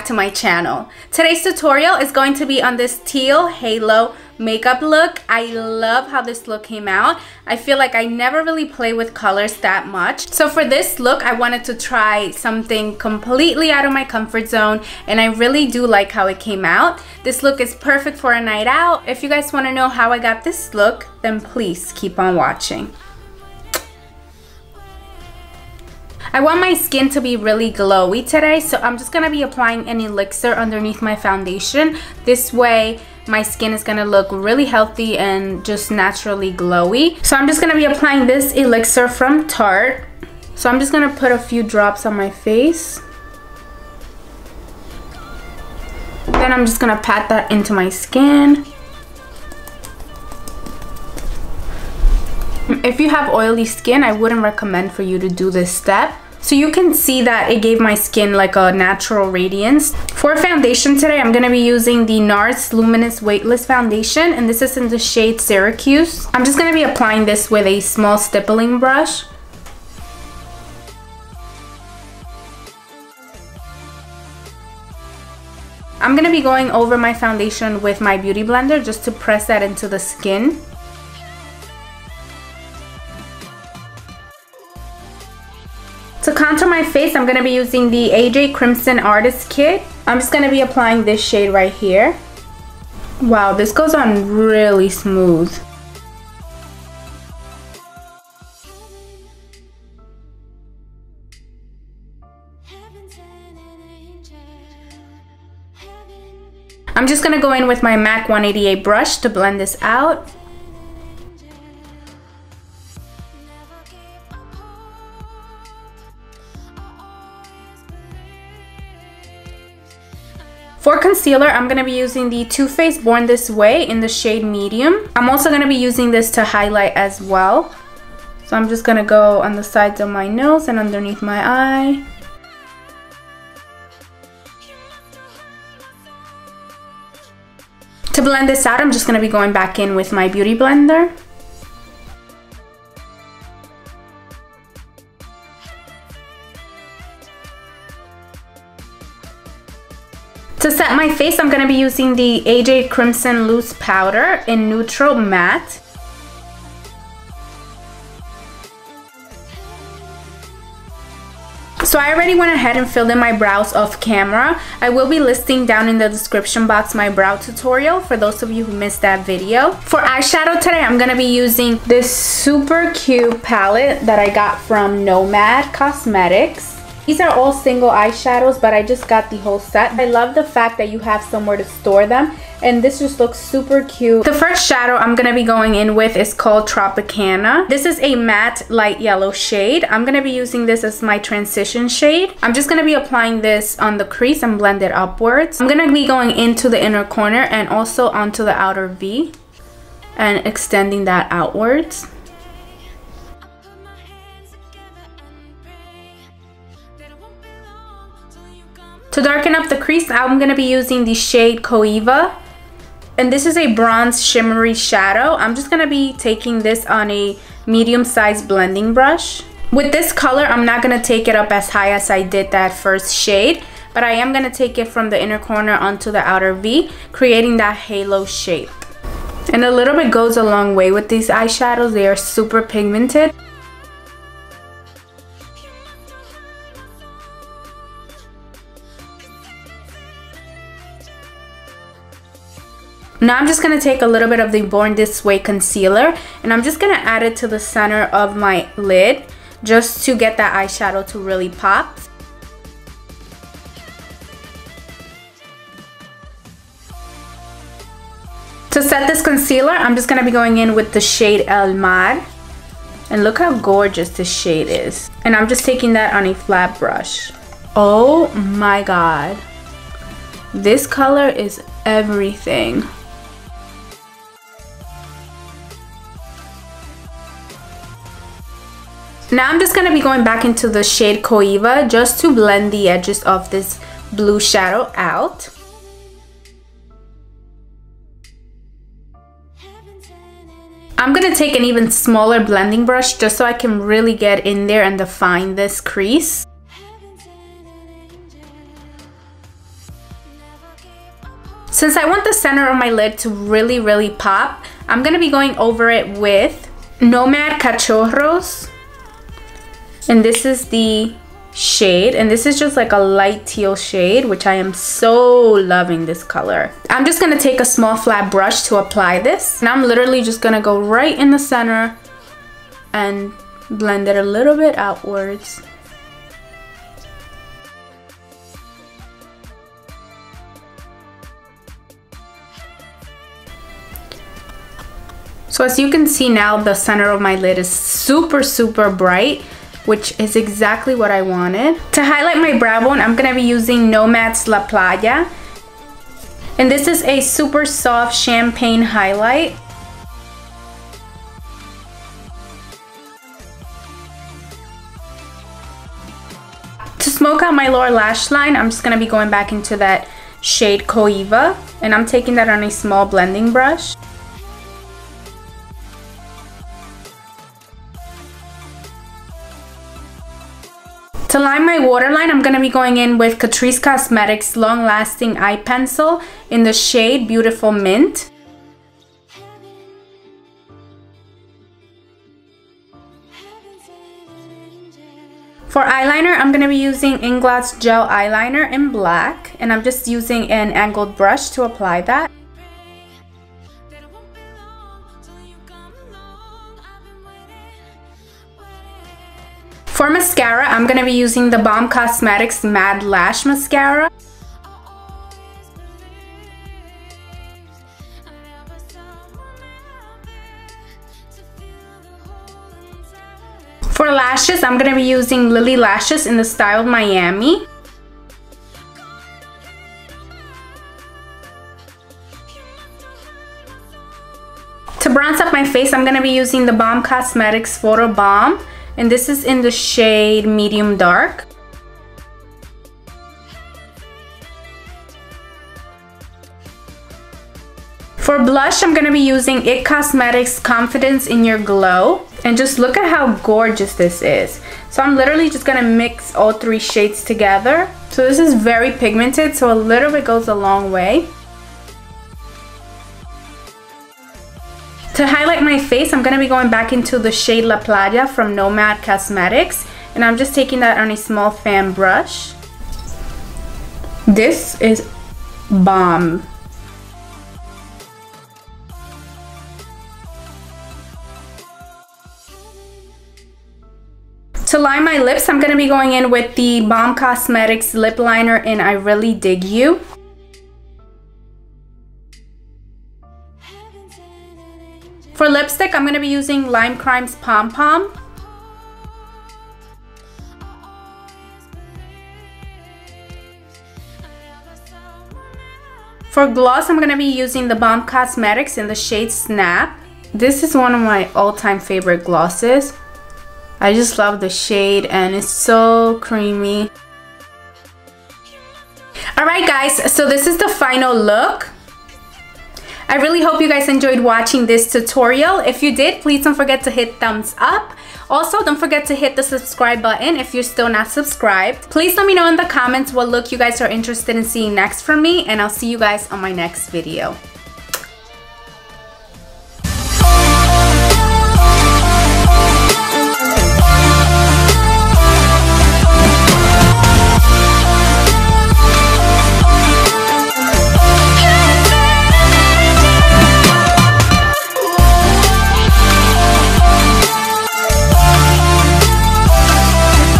to my channel. Today's tutorial is going to be on this teal halo makeup look. I love how this look came out. I feel like I never really play with colors that much. So for this look, I wanted to try something completely out of my comfort zone, and I really do like how it came out. This look is perfect for a night out. If you guys want to know how I got this look, then please keep on watching. I want my skin to be really glowy today, so I'm just going to be applying an elixir underneath my foundation. This way my skin is going to look really healthy and just naturally glowy. So I'm just going to be applying this elixir from Tarte. So I'm just going to put a few drops on my face. Then I'm just going to pat that into my skin. If you have oily skin, I wouldn't recommend for you to do this step. So you can see that it gave my skin like a natural radiance. For foundation today, I'm going to be using the NARS Luminous Weightless Foundation, and this is in the shade Syracuse. I'm just going to be applying this with a small stippling brush. I'm going to be going over my foundation with my beauty blender just to press that into the skin. To contour my face, I'm going to be using the AJ Crimson Artist Kit. I'm just going to be applying this shade right here. Wow, this goes on really smooth. I'm just going to go in with my MAC 188 brush to blend this out. For concealer, I'm going to be using the Too Faced Born This Way in the shade Medium. I'm also going to be using this to highlight as well. So I'm just going to go on the sides of my nose and underneath my eye. To blend this out, I'm just going to be going back in with my beauty blender. To set my face, I'm going to be using the AJ Crimson Loose Powder in Neutral Matte. So I already went ahead and filled in my brows off camera. I will be listing down in the description box my brow tutorial for those of you who missed that video. For eyeshadow today, I'm going to be using this super cute palette that I got from Nomad Cosmetics. These are all single eyeshadows, but I just got the whole set. I love the fact that you have somewhere to store them, and this just looks super cute. The first shadow I'm going to be going in with is called Tropicana. This is a matte light yellow shade. I'm going to be using this as my transition shade. I'm just going to be applying this on the crease and blend it upwards. I'm going to be going into the inner corner and also onto the outer V and extending that outwards. To darken up the crease, I'm going to be using the shade Coiva. And this is a bronze shimmery shadow. I'm just going to be taking this on a medium-sized blending brush. With this color, I'm not going to take it up as high as I did that first shade, but I am going to take it from the inner corner onto the outer V, creating that halo shape. And a little bit goes a long way with these eyeshadows. They are super pigmented. Now I'm just going to take a little bit of the Born This Way concealer, and I'm just going to add it to the center of my lid just to get that eyeshadow to really pop. To set this concealer, I'm just going to be going in with the shade El Mar. And look how gorgeous this shade is. And I'm just taking that on a flat brush. Oh my god. This color is everything. Now I'm just going to be going back into the shade Coiva just to blend the edges of this blue shadow out. I'm going to take an even smaller blending brush just so I can really get in there and define this crease. Since I want the center of my lid to really pop, I'm gonna be going over it with Nomad Cachorros. And this is the shade, and this is just like a light teal shade, which I am so loving this color. I'm just gonna take a small flat brush to apply this, and I'm literally just gonna go right in the center and blend it a little bit outwards. So as you can see now, the center of my lid is super bright, which is exactly what I wanted. To highlight my brow bone, I'm gonna be using Nomad's La Playa. And this is a super soft champagne highlight. To smoke out my lower lash line, I'm just gonna be going back into that shade Coiva, and I'm taking that on a small blending brush. To line my waterline, I'm going to be going in with Catrice Cosmetics Long Lasting Eye Pencil in the shade Beautiful Mint. For eyeliner, I'm going to be using Inglot's Gel Eyeliner in black, and I'm just using an angled brush to apply that. For mascara, I'm going to be using the Balm Cosmetics Mad Lash Mascara. For lashes, I'm going to be using Lily Lashes in the style Miami. To bronze up my face, I'm going to be using the Balm Cosmetics Photo Balm. And this is in the shade Medium Dark. For blush, I'm going to be using IT Cosmetics Confidence in Your Glow. And just look at how gorgeous this is. So I'm literally just going to mix all three shades together. So this is very pigmented, so a little bit goes a long way. To highlight my face, I'm going to be going back into the shade La Playa from Nomad Cosmetics. And I'm just taking that on a small fan brush. This is bomb. To line my lips, I'm going to be going in with the Balm Cosmetics Lip Liner in I Really Dig You. For lipstick, I'm going to be using Lime Crime's Pom Pom. For gloss, I'm going to be using the Balm Cosmetics in the shade Snap. This is one of my all-time favorite glosses. I just love the shade and it's so creamy. Alright guys, so this is the final look. I really hope you guys enjoyed watching this tutorial. If you did, please don't forget to hit thumbs up. Also, don't forget to hit the subscribe button if you're still not subscribed. Please let me know in the comments what look you guys are interested in seeing next from me, and I'll see you guys on my next video.